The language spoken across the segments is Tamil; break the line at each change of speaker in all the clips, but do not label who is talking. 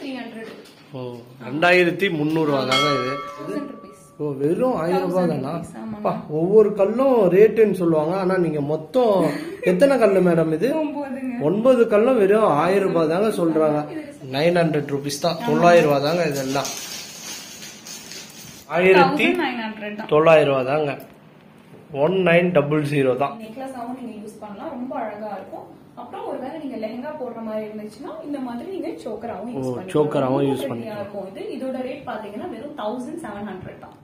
2300.
ஓ 2300 ரூபாய் தாங்க இது.
1000 rupees.
ஓ வெறும் 1000 ரூபாய் தானா? ஒவ்வொரு கல்லும் ரேட்டுன்னு சொல்லுவாங்க. ஆனா நீங்க மொத்தம் எத்தனை கல்லு மேடம் இது? 9 கல்லும் வெறும் 1000 ரூபாய் தாங்க சொல்றாங்க. 900 rupees தான். 900 ரூபாய் தாங்க இதெல்லாம். 1900 ரூபாய் தாங்க. 1900 தான்.
நெக்லஸாவும் நீங்க யூஸ் பண்ணலாம். ரொம்ப அழகா இருக்கும். அப்புறம் ஒருவேளை நீங்க லெஹங்கா போடுற மாதிரி இருந்துச்சுன்னா இந்த மாதிரி நீங்க சோக்கராவும் யூஸ் பண்ணலாம்.
சோக்கராவும் யூஸ் பண்ணிக்கலாம்.
இது இதோட ரேட் பாத்தீங்கன்னா வெறும் 1700 தான்.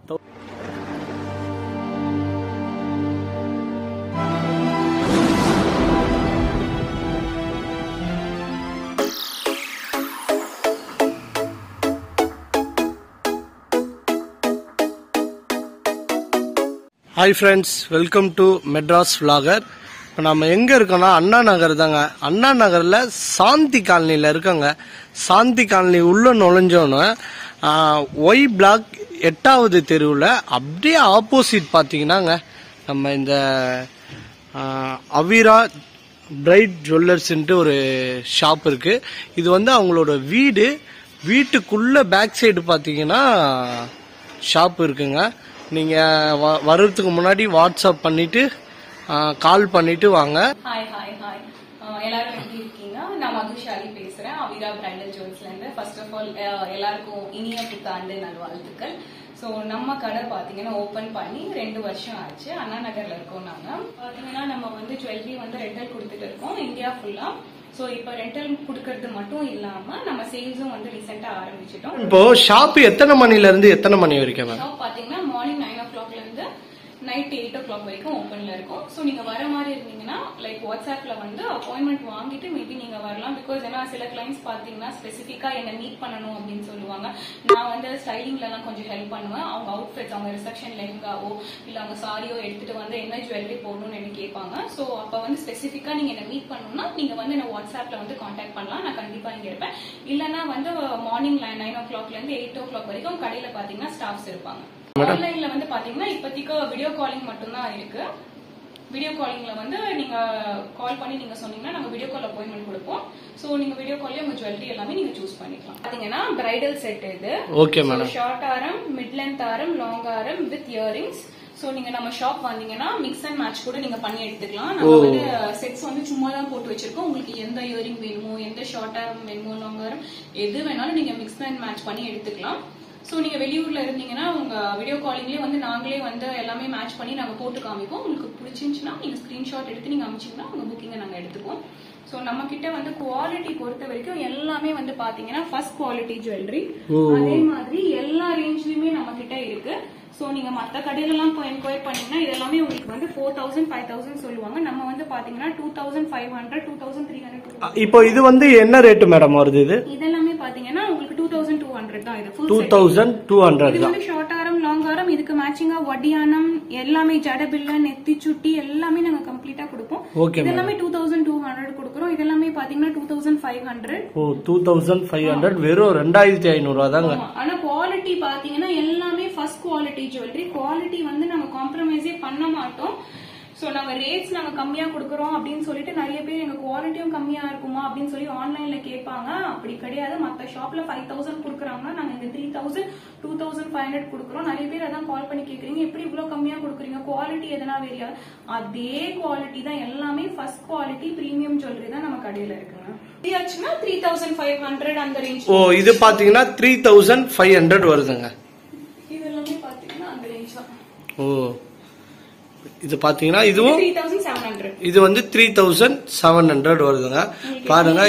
Hi friends, welcome to Madras vlogger. இப்போ நம்ம எங்கே இருக்கோம்னா அண்ணா நகர் தாங்க. அண்ணா நகரில் சாந்தி காலனியில் இருக்கோங்க. சாந்தி காலனி உள்ளே நுழைஞ்சோன்னு ஒய் பிளாக் 8வது தெருவில் அப்படியே ஆப்போசிட் பார்த்தீங்கன்னாங்க நம்ம இந்த அவிரா பிரைட் ஜுவல்லர்ஸ்ன்ட்டு ஒரு ஷாப் இருக்குது. இது வந்து அவங்களோட வீட்டுக்குள்ளே பேக் சைடு பார்த்தீங்கன்னா ஷாப் இருக்குங்க. நீங்கள் வர்றதுக்கு முன்னாடி வாட்ஸ்அப் பண்ணிட்டு கால் பண்ணிட்டு வாங்க.
ஹாய் ஹாய் ஹாய், எல்லாரும் எப்படி இருக்கீங்க? நான் மதுஷாலி பேசுறேன், அவிரா பிரைடல் ஜுவல்ஸ்ல இருந்து. ஃபர்ஸ்ட் ஆஃப் ஆல் எல்லாருக்கும் இனிய புத்தாண்டு நல்வாழ்த்துக்கள். ஸோ நம்ம கடை பாத்தீங்கன்னா ஓபன் பண்ணி 2 வருஷம் ஆச்சு. அண்ணா நகர்ல இருக்கோம். நாங்க பாத்தீங்கன்னா நம்ம வந்து ஜுவல்லரி வந்து ரெண்டல் கொடுத்துட்டு இருக்கோம் இந்தியா ஃபுல்லா. சோ இப்போ ரெண்டல் குடுக்கறது மட்டும் இல்லாம நம்ம சேல்ஸும் வந்து ரீசெண்டா ஆரம்பிச்சிட்டோம்.
இப்போ ஷாப் எத்தனை மணில இருந்து எத்தனை மணி வரைக்கும்?
ஷாப் பாத்தீங்கன்னா மார்னிங் 9 o'clockல இருந்து நைட் 8 o'clock வரைக்கும் ஓபன்ல இருக்கும். சோ நீங்க வர மாதிரி இருந்தீங்கன்னா லைக் வாட்ஸ்அப்ல வந்து அப்பாயின்மெண்ட் வாங்கிட்டு மேபி நீங்க வரலாம். பிகாஸ் ஏன்னா சில கிளைண்ட்ஸ் பாத்தீங்கன்னா ஸ்பெசிபிக்கா என்ன மீட் பண்ணணும் அப்படின்னு சொல்லுவாங்க. நான் வந்து ஸ்டைலிங்ல எல்லாம் கொஞ்சம் ஹெல்ப் பண்ணுவேன். அவங்க அவுட்ஃபிட்ஸ், அவங்க ரிசப்ஷன் லெஹங்காவோ இல்ல அவங்க சாரியோ எடுத்துட்டு வந்து என்ன ஜுவல்லரி போடணும்னு என்ன கேட்பாங்க. சோ அப்ப வந்து ஸ்பெசிபிக்கா நீங்க என்ன மீட் பண்ணணும்னா நீங்க வந்து என்ன வாட்ஸ்அப்ல வந்து கான்டாக்ட் பண்ணலாம். நான் கண்டிப்பா இங்க இருப்பேன். இல்லன்னா வந்து மார்னிங் 9 o'clockல இருந்து 8 o'clock வரைக்கும் கடையில பாத்தீங்கன்னா ஸ்டாஃப்ஸ் இருப்பாங்க. ஆன்லைன்ல வந்து பாத்தீங்கன்னா இப்போதைக்கு வீடியோ காலிங் மட்டும் தான் இருக்கு. வீடியோ காலிங்ல வந்து நீங்க கால் பண்ணி நீங்க சொன்னீங்கன்னா நாங்க வீடியோ கால் அப்பாயின்மெண்ட் கொடுப்போம். சோ நீங்க வீடியோ கால்ல உங்க ஜுவல்லரி எல்லாமே நீங்க சூஸ் பண்ணிக்கலாம். பாத்தீங்கன்னா பிரைடல் செட் இது. Okay madam. ஷார்ட் ஆரம், மிட் லென்த் ஆரம், லாங் ஆரம் வித் இயரிங்ஸ். சோ நீங்க நம்ம ஷாப் வந்தீங்கன்னா மிக்ஸ் அண்ட் மேட்ச் கூட நீங்க பண்ணி எடுத்துக்கலாம். நம்ம வந்து செட்ஸ் வந்து சும்மா தான் போட்டு வச்சிருக்கோம். உங்களுக்கு எந்த இயரிங் வேணுமோ, எந்த ஷார்ட் ஆரம் வேணுமோ, லாங் ஆரம் எது வேணாலும் நீங்க மிக்ஸ் அண்ட் மேட்ச் பண்ணி எடுத்துக்கலாம். சோ நீங்க வெளியூர்ல இருந்தீங்கன்னா உங்க வீடியோ காலிங்லயே வந்து நாங்களே வந்து எல்லாமே மேட்ச் பண்ணி நாங்க போட்டு காமிப்போம். உங்களுக்கு பிடிச்சிருந்துச்சுன்னா நீங்க ஸ்கிரீன்ஷாட் எடுத்து நீங்க அனுப்பிச்சீங்கன்னா உங்க புக்கிங்க நாங்க எடுத்துப்போம். சோ நம்ம கிட்ட வந்து குவாலிட்டி பொறுத்த வரைக்கும் எல்லாமே வந்து பாத்தீங்கன்னா ஃபர்ஸ்ட் குவாலிட்டி ஜுவல்லரி. அதே மாதிரி எல்லா ரேஞ்ச்லயுமே நம்ம கிட்ட இருக்கு. சோ நீங்க மத்த கடையில எல்லாம் என்கொயர் பண்ணீங்கன்னா இதெல்லாமே உங்களுக்கு வந்து 4000 5000 சொல்லுவாங்க. நம்ம வந்து பாத்தீங்கன்னா 2500 2300.
இப்போ இது வந்து என்ன ரேட் மேடம் வருது? இது
இதெல்லாமே பாத்தீங்கன்னா உங்களுக்கு 2200 தான். இது
2200.
இது வந்து ஷார்ட் ஆரம், லாங் ஆரம், இதுக்கு மேட்சிங்கா வடியானம் எல்லாமே, ஜடபில்ல, நெத்தி சுட்டி எல்லாமே நாங்க கம்ப்ளீட்டா கொடுப்போம். இதெல்லாமே 2200 கொடுக்குறோம். இதெல்லாமே பாத்தீங்கன்னா 2500.
ஓ 2500 வெறும் 2500 தாங்க.
ஆனா குவாலிட்டி பாத்தீங்கன்னா எல்லாமே ஃபர்ஸ்ட் குவாலிட்டி ஜுவல்லரி. குவாலிட்டி வந்து நம்ம காம்ப்ரமைஸே பண்ண மாட்டோம். சோ நாங்க ரேட்ஸ் நாங்க கம்மியா கொடுக்கறோம் அப்படின்னு சொல்லிட்டு நிறைய பேர் எங்க குவாலிட்டியும் கம்மியா இருக்குமா அப்படின்னு சொல்லி ஆன்லைன்ல கேட்பாங்க. அப்படி கிடையாது. மத்த ஷாப்ல 5000 கொடுக்குறாங்கன்னா நாங்க இங்க 3000 2500 கொடுக்குறோம். நிறைய பேர் அதான் கால் பண்ணி கேக்குறீங்க, எப்படி இவ்வளவு கம்மியா கொடுக்குறீங்க, குவாலிட்டி எதனா வேறியா? அதே குவாலிட்டி தான் எல்லாமே. ஃபர்ஸ்ட் குவாலிட்டி பிரீமியம் ஜுவல்லரி தான் நம்ம கடையில இருக்குங்க. இதுனா 3500 அந்த ரேஞ்ச்.
ஓ இது பாத்தீங்கன்னா 3500 வருதுங்க.
இதெல்லாமே பாத்தீங்கன்னா அந்த ரேஞ்ச் தான்.
ஓ இது பாத்தீங்கன்னா இதுவும்
3700.
இது வந்து 3700 வருதுங்க. பாருங்க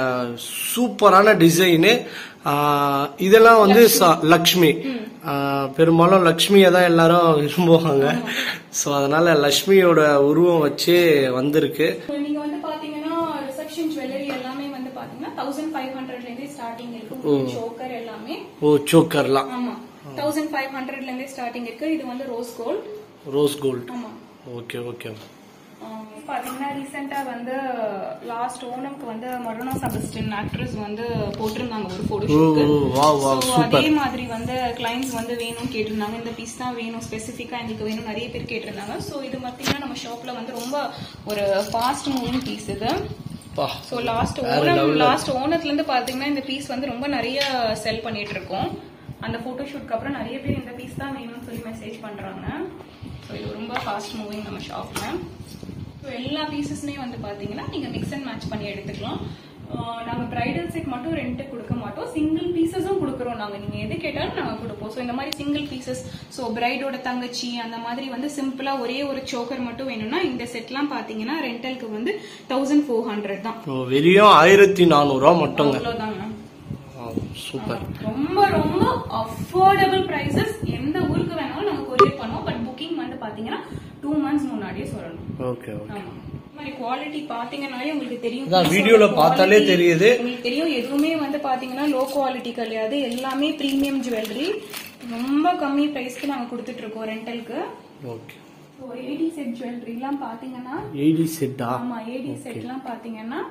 சூப்பரான டிசைனு. இதெல்லாம் வந்து லக்ஷ்மி, பெரும்பாலும் லக்ஷ்மியை தான் எல்லாரும் விரும்புவாங்க. சோ அதனால லக்ஷ்மியோட உருவம் வச்சு வந்திருக்கு.
நீங்க வந்து பாத்தீங்கன்னா ரிசப்ஷன் ஜுவல்லரி எல்லாமே வந்து பாத்தீங்கன்னா 1500ல இருந்து ஸ்டார்டிங் இருக்கு. சோக்கர் எல்லாமே. ஓ சோக்கர்லாம். ஆமா 1500ல இருந்து ஸ்டார்டிங் இருக்கு. இது வந்து ரோஸ் கோல்ட். Rose gold. ஆமா. Okay okay. பாத்தீங்கன்னா ரீசெண்டா வந்து லாஸ்ட் ஓணம்க்கு வந்து மருணா செபஸ்டியன் ஆக்ட்ரஸ் வந்து போட்டிருந்தாங்க ஒரு போட்டோஷூட். அதே மாதிரி வந்து கிளைண்ட்ஸ் வந்து வேணும் கேட்டிருந்தாங்க. இந்த பீஸ் தான் வேணும், ஸ்பெசிபிக்கா எங்களுக்கு வேணும் நிறைய பேர் கேட்டிருந்தாங்க. சோ இது பாத்தீங்கன்னா நம்ம ஷாப்ல வந்து ரொம்ப ஒரு ஃபாஸ்ட் மூவிங் பீஸ். இது சோ லாஸ்ட் ஓணத்துல இருந்து பாத்தீங்கன்னா இந்த பீஸ் வந்து ரொம்ப நிறைய செல் பண்ணிட்டு இருக்கோம். அந்த போட்டோ ஷூட்க்கு அப்புறம் நிறைய பேர் இந்த பீஸ் தான் வேணும்னு சொல்லி மெசேஜ் பண்றாங்க. ஸோ இது ரொம்ப ஃபாஸ்ட் மூவிங் நம்ம ஷாப்ல. ஸோ எல்லா பீசஸ்மே வந்து பாத்தீங்கன்னா நீங்க மிக்ஸ் அண்ட் மேட்ச் பண்ணி எடுத்துக்கலாம். நாங்க பிரைடல் செட் மட்டும் ரெண்ட் கொடுக்க மாட்டோம், சிங்கிள் பீசஸும் கொடுக்குறோம் நாங்க. நீங்க எது கேட்டாலும் நாங்க கொடுப்போம். ஸோ இந்த மாதிரி சிங்கிள் பீசஸ், ஸோ பிரைடோட தங்கச்சி அந்த மாதிரி வந்து சிம்பிளா ஒரே ஒரு சோக்கர் மட்டும் வேணும்னா இந்த செட்லாம் பாத்தீங்கன்னா ரெண்டலுக்கு வந்து 1400 தான்.
வெறும் 1400 மட்டும்.
அவ்வளவுதாங்க.
சூப்பர்.
ரொம்ப ரொம்ப அஃபோர்டபிள் பிரைசஸ். எந்த ஊருக்கு வேணாலும் நாங்க கொரியர் பண்ணுவோம். பட் புக்கிங் வந்து பாத்தீங்கன்னா 2 months முன்னாடியே சொல்லணும்.
Okay okay.
மாதிரி குவாலிட்டி பாத்தீங்கன்னாலே உங்களுக்கு தெரியும்.
வீடியோல பார்த்தாலே தெரியுது.
உங்களுக்கு தெரியும் எதுவுமே வந்து பாத்தீங்கன்னா லோ குவாலிட்டி கிடையாது. எல்லாமே பிரீமியம் ஜுவல்லரி. ரொம்ப கம்மி பிரைஸ்க்கு நாங்க கொடுத்துட்டு இருக்கோம் ரெண்டலுக்கு.
Okay.
So AD set jewellery எல்லாம் பாத்தீங்கன்னா
ஏடி செட்டா?
ஆமா, ஏடி செட் எல்லாம் பாத்தீங்கன்னா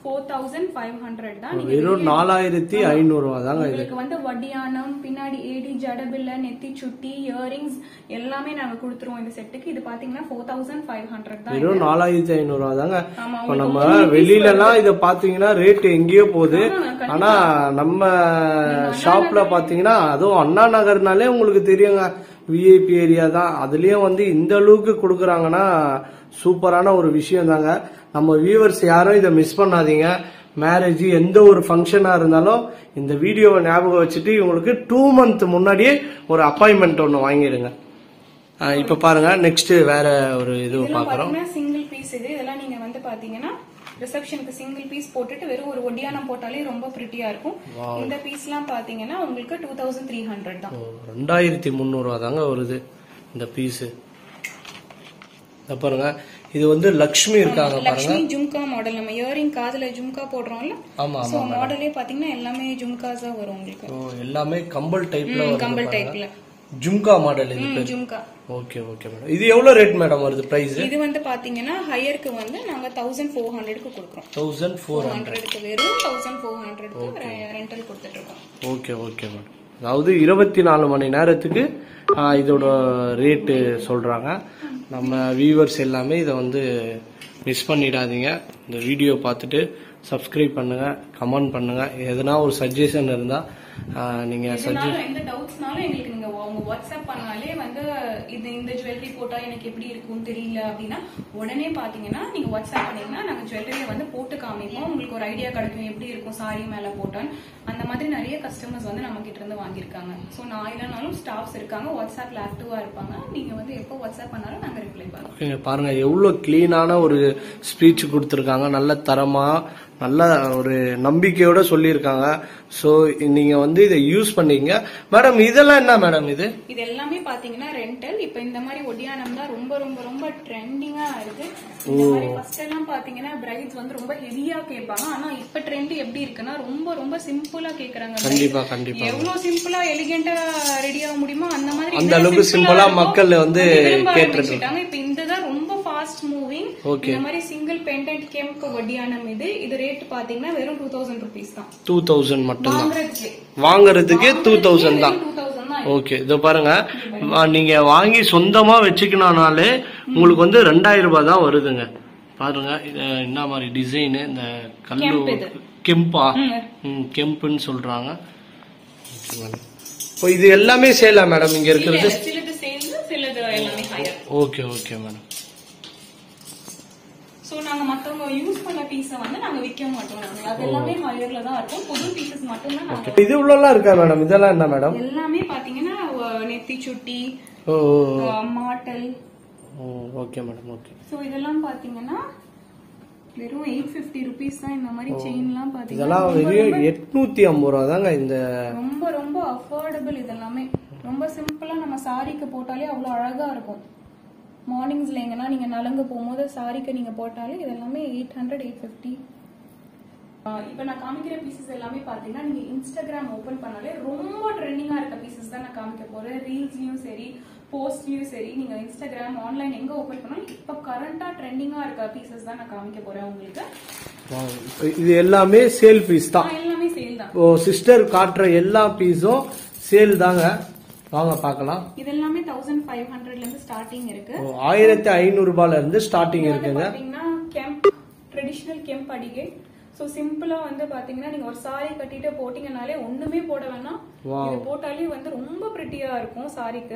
4500 தான்.
வெறும் 4500 தாங்க.
உங்களுக்கு வந்து வட்டியானம், பின்னாடி ஏடி, ஜடபில்ல, நெத்தி சுட்டி, இயரிங்ஸ் எல்லாமே நாங்க கொடுத்துருவோம் இந்த செட்டுக்கு. இது பாத்தீங்கன்னா 4500 தான்.
வெறும் 4500 தாங்க. இப்ப நம்ம வெளியில எல்லாம் இத பாத்தீங்கன்னா ரேட் எங்கேயோ போகுது. ஆனா நம்ம ஷாப்ல பாத்தீங்கன்னா அதுவும் அண்ணா நகர்னாலே உங்களுக்கு தெரியுங்க, விஐபி ஏரியா தான். அதுலயும் வந்து இந்த அளவுக்கு கொடுக்கறாங்கன்னா சூப்பரான ஒரு விஷயம் தாங்க. நம்ம வியூவர்ஸ் யாரும் இதை மிஸ் பண்ணாதீங்க. மேரேஜ் எந்த ஒரு ஃபங்க்ஷனா இருந்தாலும் இந்த வீடியோவை ஞாபகம் வச்சுட்டு இவங்களுக்கு 2 month முன்னாடியே ஒரு அப்பாயின்மெண்ட் ஒன்று வாங்கிடுங்க. இப்ப பாருங்க, நெக்ஸ்ட் வேற ஒரு இது பாக்குறோம்.
சிங்கிள் பீஸ் இது. இதெல்லாம் நீங்க வந்து பாத்தீங்கன்னா ரிசப்ஷனுக்கு சிங்கிள் பீஸ் போட்டுட்டு வெறும் ஒரு ஒடியானம் போட்டாலே ரொம்ப பிரிட்டியா இருக்கும். இந்த பீஸ் எல்லாம் பாத்தீங்கன்னா உங்களுக்கு 2300 தான்.
2300 தாங்க வருது இந்த பீஸ். பாருங்க, இது வந்து லக்ஷ்மி இருக்காங்க பாருங்க.
லக்ஷ்மி ஜும்கா மாடல். நம்ம இயரிங் காதுல ஜும்கா போடுறோம்ல, சோ மாடலே பாத்தீங்கன்னா எல்லாமே ஜும்காஸா வரும் உங்களுக்கு.
எல்லாமே கம்பல் டைப்ல வரும்.
கம்பல் டைப்ல
ஜும்கா மாடல் இது பேர்.
ஜும்கா.
Okay okay madam. இது எவ்வளவு ரேட் மேடம் வருது பிரைஸ்?
இது வந்து பாத்தீங்கன்னா ஹையருக்கு வந்து நாங்க 1400 க்கு கொடுக்கிறோம்.
1400
க்கு வெறும் 1400 க்கு ரெண்டல் கொடுத்துட்டு இருக்கோம்.
Okay okay madam. அதாவது 24 மணி நேரத்துக்கு இதோட ரேட்டு சொல்றாங்க. நம்ம வியூவர்ஸ் எல்லாமே இதை வந்து மிஸ் பண்ணிடாதீங்க. இந்த வீடியோ பார்த்துட்டு சப்ஸ்கிரைப் பண்ணுங்க, கமெண்ட் பண்ணுங்க. எதனா ஒரு சஜஷன் இருந்தா நீங்க
எந்த டவுட்ஸ்னாலும் எங்களுக்கு நீங்க உங்க வாட்ஸ்அப் பண்ணாலே வந்து இந்த ஜுவல்லரி போட்டா எனக்கு எப்படி இருக்கும்னு தெரியல அப்படின்னா உடனே பாத்தீங்கன்னா நீங்க வாட்ஸ்அப் பண்ணீங்கன்னா நாங்க ஜுவல்லரியை வந்து போட்டு காமிப்போம். உங்களுக்கு ஒரு ஐடியா கிடைக்கும் எப்படி இருக்கும் சாரி மேல போட்டான்னு. அந்த மாதிரி நிறைய கஸ்டமர்ஸ் வந்து நம்ம கிட்ட இருந்து வாங்கியிருக்காங்க. ஸோ நான் இல்லைனாலும் ஸ்டாஃப்ஸ் இருக்காங்க, வாட்ஸ்அப்ல ஆக்டிவா இருப்பாங்க. நீங்க வந்து எப்போ வாட்ஸ்அப் பண்ணாலும் நாங்க ரிப்ளை பண்ணுவோம்.
பாருங்க எவ்வளவு கிளீனான ஒரு ஸ்பீச் கொடுத்துருக்காங்க. நல்ல தரமா, நல்ல ஒரு நம்பிக்கையோட சொல்லியிருக்காங்க. சோ நீங்க வந்து இதை யூஸ் பண்ணீங்க மேடம். இதெல்லாம் என்ன மேடம்? இது
எல்லாமே பாத்தீங்கன்னா ரெண்டல். இப்ப இந்த மாதிரி ஒடியானம் தான் ரொம்ப ரொம்ப ரொம்ப ட்ரெண்டிங்கா இருக்கு. இந்த மாதிரி ஃபர்ஸ்ட் எல்லாம் பாத்தீங்கன்னா பிரைட்ஸ் வந்து ரொம்ப ஹெவியா கேட்பாங்க. ஆனா இப்ப ட்ரெண்ட் எப்படி இருக்குன்னா ரொம்ப ரொம்ப சிம்பிளா கேக்குறாங்க.
கண்டிப்பா கண்டிப்பா.
எவ்வளவு சிம்பிளா எலிகெண்டா ரெடி ஆக முடியுமோ அந்த மாதிரி
அந்த அளவுக்கு சிம்பிளா மக்கள் வந்து கேட்டுட்டாங்க.
இப்ப இந்ததான் ரொம்ப ஃபாஸ்ட் மூவிங். இந்த மாதிரி சிங்கிள் பெண்டன்ட் கேம்க்கு ஒடியானம் இது ரேட் பாத்தீங்கன்னா வெறும் 2000 rupees தான்.
2000 மட்டும் தான் வாங்குறதுக்கு. 2000 தான். ஓகே. இதோ பாருங்க, நீங்க வாங்கி சொந்தமா வச்சுக்கணும்னாலே உங்களுக்கு வந்து 2000 ரூபாய் தான் வருதுங்க. பாருங்க என்ன மாதிரி டிசைன். இந்த கல்லு கெம்பா, கெம்புன்னு சொல்றாங்க. இப்போ இது எல்லாமே சேலா மேடம் இங்க இருக்கிறது? Okay okay madam.
சோ நாங்க மத்தவங்க யூஸ் பண்ண பீஸ வந்து நாங்க விக்க மாட்டோம். அது எல்லாமே ஹையர்ல தான் இருக்கும். புது பீசஸ் மட்டும் தான் நாங்க.
இது உள்ளலாம் இருக்கா மேடம்? இதெல்லாம் என்ன மேடம்?
எல்லாமே பாத்தீங்கன்னா நெத்தி சுட்டி, மாட்டல்.
Okay madam. ஓகே.
சோ இதெல்லாம் பாத்தீங்கன்னா வெறும் 850 rupees தான். இந்த மாதிரி செயின்லாம் பாத்தீங்கன்னா
இதெல்லாம் வெறும் 850 ரூபா தாங்க. இந்த
ரொம்ப ரொம்ப அஃபோர்டபிள். இதெல்லாமே ரொம்ப சிம்பிளா நம்ம சாரிக்கு போட்டாலே அவ்வளவு அழகா இருக்கும். மார்னிங்ஸ்ல எங்கன்னா நீங்க நலங்கு போகும்போது சாரிக்கு நீங்க போட்டாலே இதெல்லாமே 800 850. இப்ப நான் காமிக்கிற பீசஸ் எல்லாமே பாத்தீங்கன்னா நீங்க இன்ஸ்டாகிராம் ஓபன் பண்ணாலே ரொம்ப ட்ரெண்டிங்கா இருக்க பீசஸ் தான் நான் காமிக்க போறேன். ரீல்ஸ்லயும் சரி, போஸ்ட்லயும் சரி, நீங்க இன்ஸ்டாகிராம் ஆன்லைன் எங்க ஓபன் பண்ணாலும் இப்ப கரண்டா ட்ரெண்டிங்கா இருக்க பீசஸ் தான் நான் காமிக்க போறேன் உங்களுக்கு.
இது எல்லாமே சேல் பீஸ் தான்.
எல்லாமே சேல் தான்.
ஓ சிஸ்டர் காட்டுற எல்லா பீஸும் சேல் தாங்க. வாங்க பாக்கலாம்.
இது எல்லாமே 1500ல இருந்து ஸ்டார்டிங் இருக்கு.
1500 ரூபாயில இருந்து ஸ்டார்டிங் இருக்குங்க.
பாத்தீங்கன்னா கெம்ப் ட்ரெடிஷ்னல் கெம்ப் அடிகை. சோ சிம்பிளா வந்து பாத்தீங்கன்னா நீங்க ஒரு சாரி கட்டிட்டு போட்டீங்கனாலே ஒண்ணுமே போட வேணாம், இது போட்டாலே வந்து ரொம்ப பிரிட்டியா இருக்கும் சாரிக்கு.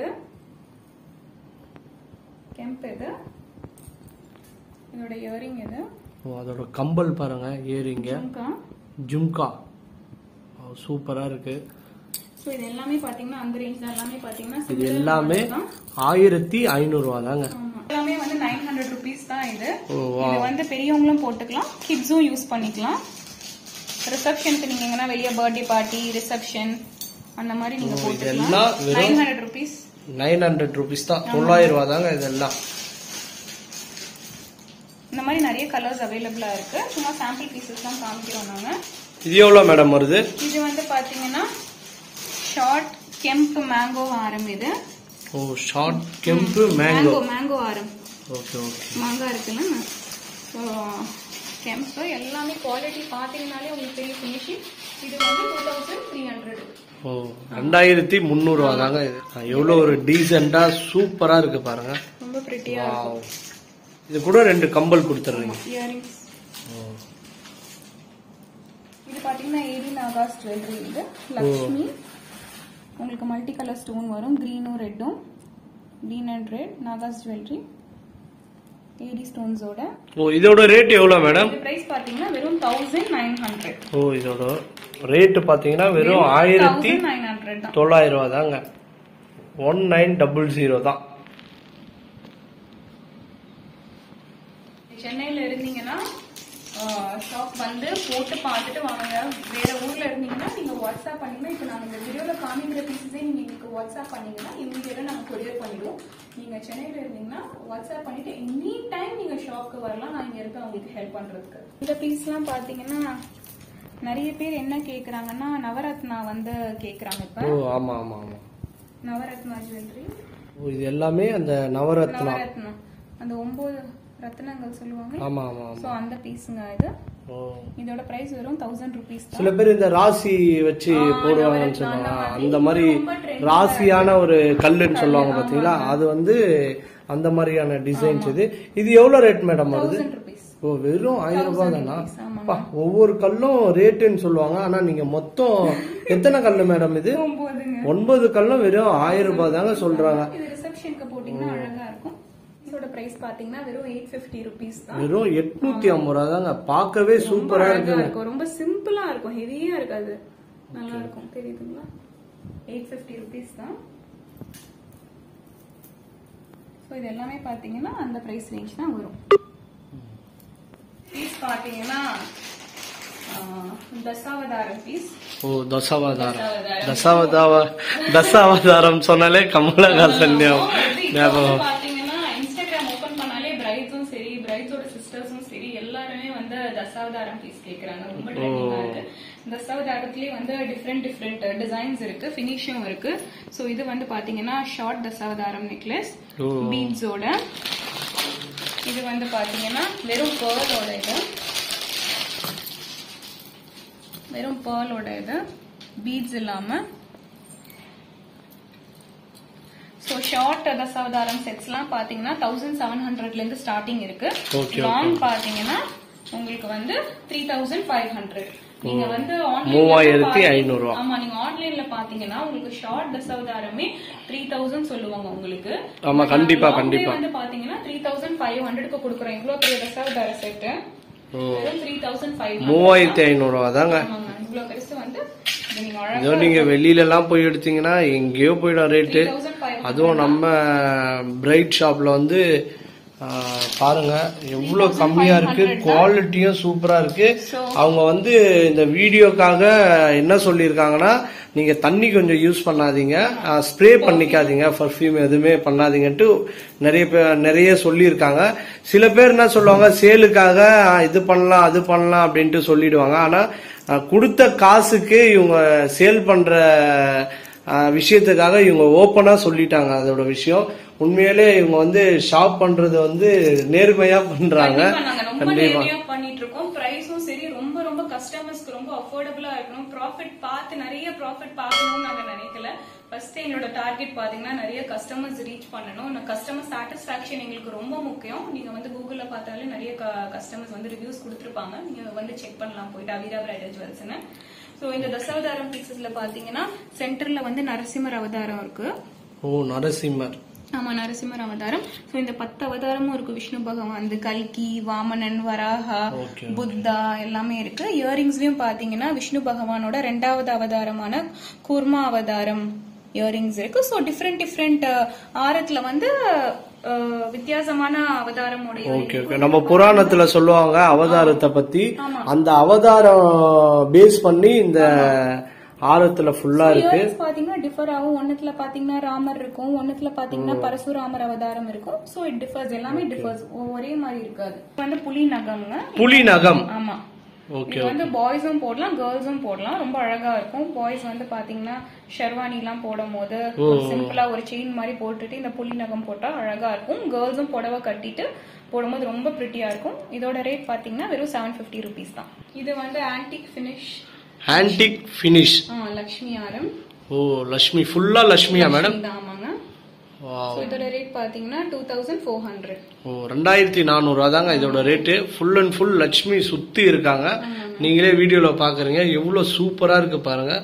கெம்ப் இது, இதோட இயரிங் இது,
அதோட கம்பல் பாருங்க, இயரிங் ஜும்கா சூப்பரா இருக்கு.
சோ இது எல்லாமே பாத்தீங்கன்னா அந்த ரேஞ்ச் தான். எல்லாமே பாத்தீங்கன்னா
இது எல்லாமே 1500 ரூபா தாங்க.
எல்லாமே வந்து 900 rupees தான். இது இது வந்து பெரியவங்களும் போட்டுக்கலாம், கிட்ஸும் யூஸ் பண்ணிக்கலாம். ரிசப்ஷனுக்கு நீங்க எங்கன்னா வெளிய பர்த்டே பார்ட்டி, ரிசப்ஷன் அந்த மாதிரி நீங்க போட்டுக்கலாம். 900 rupees.
900 rupees தான், 900 ரூபா தாங்க இதெல்லாம்.
இந்த மாதிரி நிறைய கலர்ஸ் அவைலபிளா இருக்கு. சும்மா சாம்பிள் பீசஸ் தான் காமிக்கிறோம் நாங்க.
இது எவ்வளவு மேடம் வருது?
இது வந்து பாத்தீங்கன்னா ஷார்ட் கெம்ப் மேங்கோ ஆரம். இது
ஷார்ட் கெம்ப்
மேங்கோ ஆரம்.
ஓகே ஓகே,
மாங்காய் இருக்குல்ல, ஸோ கெம்ப் எல்லாமே குவாலிட்டி பார்த்தீங்கன்னாலே உங்களுக்கு பெரிய ஃபினிஷிங். இது வந்து 2300.
2300 ரூபா தாங்க இது. எவ்வளவு ஒரு டீசெண்டா சூப்பரா இருக்கு பாருங்க,
ரொம்ப பிரிட்டியா இருக்கு.
இது கூட 2 கம்பல் கொடுத்துறீங்க.
இயரிங்ஸ் இது பாத்தீங்கன்னா ஏடி நாகாஸ் ஜுவல்லரி. இது லக்ஷ்மி, உங்களுக்கு மல்டி கலர் ஸ்டோன் வரும், கிரீனும் ரெட்டும், green and red Nagas jewellery AD ஸ்டோன்ஸோட.
இதோட ரேட் எவ்வளவு மேடம்?
இந்த பிரைஸ் பாத்தீங்கன்னா வெறும் 1900.
இதோட ரேட் பாத்தீங்கன்னா வெறும் 1900 ரூபா தாங்க. 1900 தான்.
சென்னையில இருந்தீங்கன்னா ஷாப் வந்து போட்டு பார்த்துட்டு வாங்க. வேற ஊர்ல இருந்தீங்கன்னா நீங்க வாட்ஸ்அப் பண்ணீங்கன்னா, இப்ப நாங்க இந்த வீடியோல காமிக்கிற பீஸஸே நீங்க எனக்கு வாட்ஸ்அப் பண்ணீங்கன்னா இமீடியட்டா நாங்க கொரியர் பண்ணிடுவோம். நீங்க சென்னையில இருந்தீங்கன்னா வாட்ஸ்அப் பண்ணிட்டு எனி டைம் நீங்க ஷாப்க்கு வரலாம். நான் இங்க இருக்க உங்களுக்கு ஹெல்ப் பண்றதுக்கு. இந்த பீஸ் எல்லாம் பாத்தீங்கன்னா நிறைய பேர் என்ன கேக்குறாங்கன்னா நவரத்னா வந்து கேக்குறாங்க. இப்ப
ஆமா ஆமா ஆமா,
நவரத்னா ஜுவல்லரி.
இது எல்லாமே அந்த நவரத்னா
அந்த 9 ரத்னங்கள் சொல்லுவாங்க.
ஆமா ஆமா,
சோ அந்த பீஸ்ங்க இது. இதோட பிரைஸ் வெறும் 1000 rupees தான்.
சில பேர் இந்த ராசி வச்சு போடுவாங்கன்னு சொல்லுவாங்க, அந்த மாதிரி ராசியான ஒரு கல்லுன்னு சொல்லுவாங்க பாத்தீங்களா, அது வந்து அந்த மாதிரியான டிசைன்ஸ். இது எவ்வளவு ரேட் மேடம் வருது?
1000 rupees.
வெறும் 1000 ரூபாய் தானா? ஒவ்வொரு கல்லும் ரேட்டுன்னு சொல்லுவாங்க, ஆனா நீங்க மொத்தம் எத்தனை கல்லு மேடம்? இது 9 கல்லும் வெறும் 1000 ரூபாய் தாங்க சொல்றாங்க.
இது ரிசப்ஷனுக்கு போட்டீங்கன்னா அழகா இருக்கும். இதோட பிரைஸ் பாத்தீங்கன்னா வெறும் 850 rupees தான்.
வெறும் 850 ரூபாய் தாங்க. பார்க்கவே சூப்பரா இருக்கு,
ரொம்ப சிம்பிளா இருக்கும், ஹெவியா இருக்காது, நல்லா இருக்கும். தெரியுதுங்களா? 850 rupees தான். சோ இது எல்லாமே பாத்தீங்கன்னா அந்த பிரைஸ் ரேஞ்ச் தான் வரும். பீஸ் பாத்தீங்கன்னா தசாவதாரம் பீஸ்.
தசாவதாரம் சொன்னாலே கமலஹாசன் ஞாபகம்.
பாத்தீங்கன்னா இன்ஸ்டாகிராம் ஓபன் பண்ணாலே பிரைட்ஸும் சரி, பிரைட்ஸோட சிஸ்டர்ஸும் சரி எல்லாருமே வந்து தசாவதாரம் பீஸ் கேக்குறாங்க. ரொம்ப ட்ரெண்டிங்கா இருக்கு. தசாவதாரத்திலேயே வந்து டிஃப்ரெண்ட் டிசைன்ஸ் இருக்கு, பினிஷும் இருக்கு. சோ இது வந்து பாத்தீங்கன்னா ஷார்ட் தசாவதாரம் நெக்லஸ் பீட்ஸோட. இது வந்து பாத்தீங்கன்னா வெறும் பேர்லோட, இது வெறும் பேர்லோட, இது பீட்ஸ் இல்லாம. சோ ஷார்ட் தசாவதாரம் செட்ஸ்லாம் பாத்தீங்கன்னா 1700ல இருந்து ஸ்டார்டிங் இருக்கு. லாங் பாத்தீங்கன்னா உங்களுக்கு வந்து 3500. நீங்க வந்து
3500 ரூபாய்.
ஆமா, நீங்க ஆன்லைன்ல பாத்தீங்கன்னா உங்களுக்கு ஷார்ட் தசாவதாரமே 3000 சொல்லுவாங்க உங்களுக்கு.
ஆமா, கண்டிப்பா கண்டிப்பா.
வந்து பாத்தீங்கன்னா 3500க்கு கொடுக்குறோம். இவ்வளவு பெரிய தசாவதார செட்
3500 ரூபா தாங்க.
இவ்வளவு பெருசு வந்து
நீங்க வெளியில எல்லாம் போய் எடுத்தீங்கன்னா எங்கேயோ போயிடும் ரேட்டு. அதுவும் நம்ம பிரைட் ஷாப்ல வந்து பாருங்க எவ்வளவு கம்மியா இருக்கு, குவாலிட்டியும் சூப்பரா இருக்கு. அவங்க வந்து இந்த வீடியோக்காக என்ன சொல்லிருக்காங்கன்னா, நீங்க தண்ணி கொஞ்சம் யூஸ் பண்ணாதீங்க, ஸ்ப்ரே பண்ணிக்காதீங்க, பர்ஃபியூம் எதுவுமே பண்ணாதீங்கன்ட்டு நிறைய சொல்லியிருக்காங்க. சில பேர் என்ன சொல்லுவாங்க, சேலுக்காக இது பண்ணலாம் அது பண்ணலாம் அப்படின்ட்டு சொல்லிடுவாங்க. ஆனா கொடுத்த காசுக்கு இவங்க சேல் பண்ற விஷயத்துக்காக இவங்க ஓப்பனா சொல்லிட்டாங்க அதோட விஷயம். உண்மையிலே இவங்க வந்து ஷாப் பண்றது வந்து நேர்மையா பண்றாங்க.
கண்டிப்பா பண்ணிட்டு இருக்கோம். பிரைஸும் சரி ரொம்ப ரொம்ப கஸ்டமர்ஸ்க்கு ரொம்ப அஃபோர்டபுளா இருக்கணும், ப்ராஃபிட் பார்த்து நிறைய ப்ராஃபிட் பார்க்கணும்னு நாங்க நினைக்கல. ஃபர்ஸ்ட் எங்களோட டார்கெட் பாத்தீங்கன்னா நிறைய கஸ்டமர்ஸ் ரீச் பண்ணணும். கஸ்டமர் சாட்டிஸ்பாக்சன் எங்களுக்கு ரொம்ப முக்கியம். நீங்க வந்து கூகுள்ல பார்த்தாலே நிறைய கஸ்டமர்ஸ் வந்து ரிவ்யூஸ் கொடுத்துருப்பாங்க, நீங்க வந்து செக் பண்ணலாம் போயிட்டு அவிரா பிரைடல் ஜுவல்ஸ்னு. சோ இந்த தசாவதாரம் பீசஸ்ல பாத்தீங்கன்னா சென்டர்ல வந்து நரசிம்மர் அவதாரம் இருக்கு.
ஓ நரசிம்மர்.
ஆமா நரசிம்மர் அவதாரம். சோ இந்த 10 அவதாரமும் இருக்கு. விஷ்ணு பகவான், கல்கி, வாமனன், வராகா, புத்தா எல்லாமே இருக்கு. இயரிங்ஸ்லயும் பாத்தீங்கன்னா விஷ்ணு பகவானோட 2வது அவதாரமான கூர்மா அவதாரம் இயரிங்ஸ் இருக்கு. சோ டிஃப்ரெண்ட் ஆரத்துல வந்து வித்தியாசமான அவதாரம்.
Okay okay. நம்ம புராணத்துல சொல்லுவாங்க அவதாரத்தை பத்தி, அந்த அவதாரம் பேஸ் பண்ணி இந்த ஆரத்துல ஃபுல்லா இருக்கு.
பாத்தீங்கன்னா டிஃபர் ஆகும். ஒண்ணுத்துல பாத்தீங்கன்னா ராமர் இருக்கும், ஒண்ணுத்துல பாத்தீங்கன்னா பரசுராமர் அவதாரம் இருக்கும். சோ இட் டிஃபர்ஸ், எல்லாமே டிஃபர்ஸ், ஒரே மாதிரி இருக்காது. வந்து புலி நகம்ங்க.
புலி நகம்.
ஆமா.
ஓகே.
வந்து பாய்ஸும் போடலாம், கேர்ள்ஸும் போடலாம். ரொம்ப அழகா இருக்கும். பாய்ஸ் வந்து பாத்தீங்கன்னா ஷெர்வானி எல்லாம் போடும் போது சிம்பிளா ஒரு செயின் மாதிரி போட்டுட்டு இந்த புலி நகம் போட்டா அழகா இருக்கும். கேர்ள்ஸும் புடவை கட்டிட்டு போடும்போது ரொம்ப பிரிட்டியா இருக்கும். இதோட ரேட் பாத்தீங்கன்னா வெறும் 750 rupees தான். இது வந்து antique finish.
Antique finish.
Lakshmi ஆரம்.
ஓ லட்சுமி, ஃபுல்லா லட்சுமியா மேடம்?
ஆமாங்க. இதோட ரேட் பாத்தீங்கன்னா 2400.
ஓ 2400 தாங்க இதோட ரேட்டு. ஃபுல் அண்ட் ஃபுல் லட்சுமி சுத்தி இருக்காங்க. நீங்களே வீடியோல பாக்குறீங்க எவ்வளவு சூப்பரா இருக்கு பாருங்க.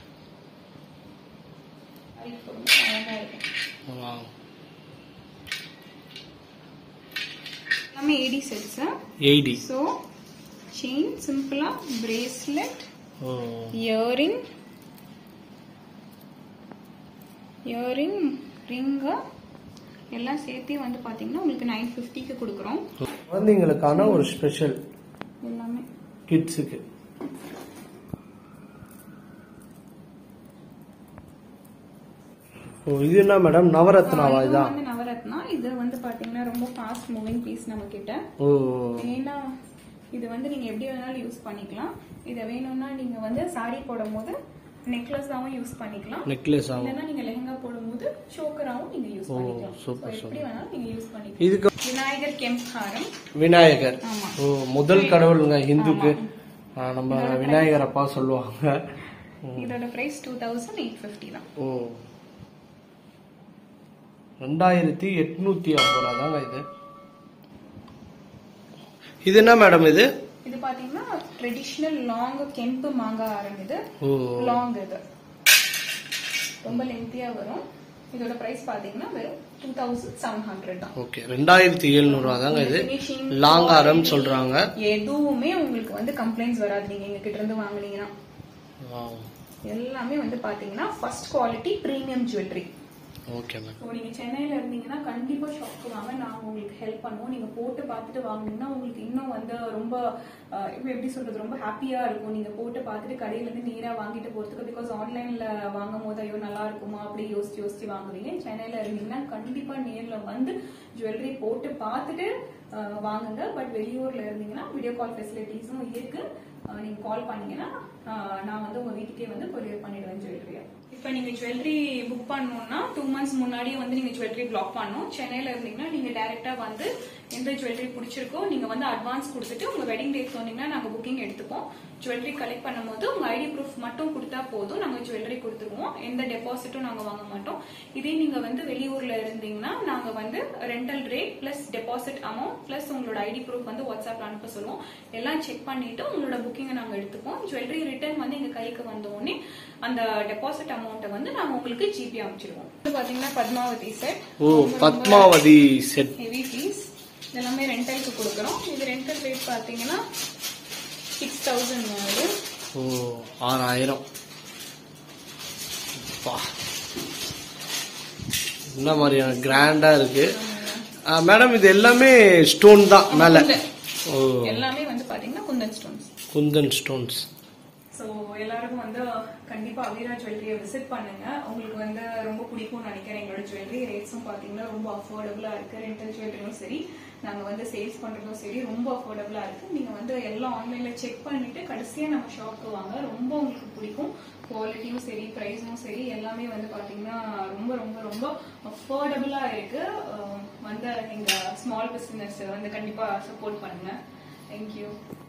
எல்லாமே AD sets.
AD.
So chain, சிம்பிளா பிரேஸ்லெட், இயரிங், ரிங்கு எல்லாம் சேர்த்து வந்து பாத்தீங்கன்னா உங்களுக்கு 950க்கு கொடுக்குறோம்.
குழந்தைங்களுக்கான ஒரு ஸ்பெஷல்
எல்லாமே
கிட்ஸுக்கு. இது என்ன மேடம்? நவரத்னாவா? இதான்
வந்து நவரத்னா. இது வந்து பாத்தீங்கன்னா ரொம்ப ஃபாஸ்ட் மூவிங் பீஸ் நம்ம கிட்ட. ஏன்னா இது வந்து நீங்க எப்படி வேணாலும் யூஸ் பண்ணிக்கலாம். இத வேணும்னா நீங்க வந்து சாரி போடும் போது நெக்லஸாவும் யூஸ் பண்ணிக்கலாம்.
நெக்லஸ் ஆவும்.
இல்லனா நீங்க லெஹங்கா போடும்போது சோக்கராவும் நீங்க யூஸ் பண்ணிக்கலாம்.
சூப்பர்
எப்படி வேணாலும் நீங்க யூஸ் பண்ணிக்கலாம்.
இதுக்கு
விநாயகர் கெம்ப்ஹாரம்.
விநாயகர்.
ஆமா.
முதல் கடவுளுங்க ஹிந்துக்கு. நம்ம விநாயகர் அப்பா சொல்லுவாங்க.
இதோட பிரைஸ் 2850 தான்.
ஓ 2850 தாங்க இது. இது என்ன மேடம்? இது
இது பாத்தீங்கன்னா ட்ரெடிஷனல் லாங் கெம்பு மாங்காய் ஆரம். இது லாங், இது ரொம்ப லென்த்தியா வரும். இதோட பிரைஸ் பாத்தீங்கன்னா வெறும் 2700 தான்.
ஓகே 2700 தாங்க இது. லாங் ஆரம் சொல்றாங்க.
எதுவுமே உங்களுக்கு வந்து கம்ப்ளைண்ட்ஸ் வராது நீங்க எங்க கிட்ட இருந்து வாங்குனீங்கன்னா. எல்லாமே வந்து பாத்தீங்கன்னா first quality premium jewellery.
Okay ma'am.
So நீங்க சென்னையில இருந்தீங்கன்னா கண்டிப்பா ஷாப்க்கு வாங்க, நாங்க உங்களுக்கு ஹெல்ப் பண்ணுவோம். நீங்க போட்டு பார்த்துட்டு வாங்குனீங்கன்னா உங்களுக்கு இன்னும் வந்து ரொம்ப எப்படி சொல்றது, ரொம்ப ஹாப்பியா இருக்கும். நீங்க போட்டு பார்த்துட்டு கடையில இருந்து நேரா வாங்கிட்டு போறதுக்கு. பிகாஸ் ஆன்லைன்ல வாங்கும் போது ஐயோ நல்லா இருக்குமா அப்படி யோசிச்சு வாங்குவீங்க. சென்னையில இருந்தீங்கன்னா கண்டிப்பா நேர்ல வந்து ஜுவல்லரி போட்டு பார்த்துட்டு வாங்குங்க. பட் வெளியூர்ல இருந்தீங்கன்னா வீடியோ கால் ஃபெசிலிட்டிஸும் இருக்கு. நீங்க கால் பண்ணீங்கன்னா நான் வந்து உங்க வீட்டுக்கே வந்து கொரியர் பண்ணிடுவேன் ஜுவல்லரியா. இப்ப நீங்க ஜுவல்லரி புக் பண்ணணும்னா 2 months முன்னாடியே வந்து நீங்க ஜுவல்லரி பிளாக் பண்ணணும். சென்னையில இருந்தீங்கன்னா நீங்க டைரக்டா வந்து எந்த ஜுவல்லரி பிடிச்சிருக்கோ நீங்க வந்து அட்வான்ஸ் கொடுத்துட்டு உங்க வெட்டிங் டேட் சொன்னீங்கன்னா நாங்க புக்கிங் எடுத்துப்போம். ஜுவல்லரி கலெக்ட் பண்ணும்போது உங்க ஐடி ப்ரூஃப் மட்டும் கொடுத்தா போதும், நாங்க ஜுவல்லரி கொடுத்துருவோம். எந்த டெபாசிட்டும் நாங்க வாங்க மாட்டோம். இதே நீங்க வந்து வெளியூர்ல இருந்தீங்கன்னா நாங்க வந்து rental rate plus deposit amount plus உங்களோட ஐடி ப்ரூஃப் வந்து வாட்ஸ்அப்ல அனுப்ப சொல்லுவோம். எல்லாம் செக் பண்ணிட்டு உங்களோட புக்கிங்கை நாங்க எடுத்துப்போம். ஜுவல்லரி ரிட்டர்ன் வந்து எங்க கைக்கு வந்த உடனே அந்த டெபாசிட் அமௌண்ட்டை வந்து நாங்க உங்களுக்கு ஜிபே அனுப்பிச்சிருவோம். பாத்தீங்கன்னா பத்மாவதி செட்.
ஓ பத்மாவதி செட்
ஹெவி பீஸ். எல்லாமே ரெண்டலுக்கு கொடுக்குறோம். இது ரெண்டல் ரேட் பாத்தீங்கன்னா 6000 வருது.
ஓ 6000. என்ன மாதிரியான கிராண்டா இருக்கு மேடம். இது எல்லாமே ஸ்டோன் தான் மேல.
எல்லாமே வந்து பாத்தீங்கன்னா kundan stones.
Kundan stones.
So எல்லாருக்கும் வந்து கண்டிப்பா அவிரா ஜுவல்லரியை விசிட் பண்ணுங்க. உங்களுக்கு வந்து ரொம்ப பிடிக்கும்னு நினைக்கிறேன். எங்களோட ஜுவல்லரி ரேட்ஸும் பாத்தீங்கன்னா ரொம்ப அஃபோர்டபுளா இருக்கு. ரெண்டல் ஜுவல்லரியும் சரி, நாங்க வந்து சேல்ஸ் பண்றதும் சரி ரொம்ப அஃபோர்டபுளா இருக்கு. நீங்க வந்து எல்லாம் ஆன்லைன்ல செக் பண்ணிட்டு கடைசியா நம்ம ஷாப்க்கு வாங்க. ரொம்ப உங்களுக்கு பிடிக்கும். குவாலிட்டியும் சரி, பிரைஸும் சரி, எல்லாமே வந்து பாத்தீங்கன்னா ரொம்ப ரொம்ப ரொம்ப அஃபோர்டபுளா இருக்கு. வந்து எங்க ஸ்மால் பிசினஸ் வந்து கண்டிப்பா சப்போர்ட் பண்ணுங்க. தேங்க்யூ.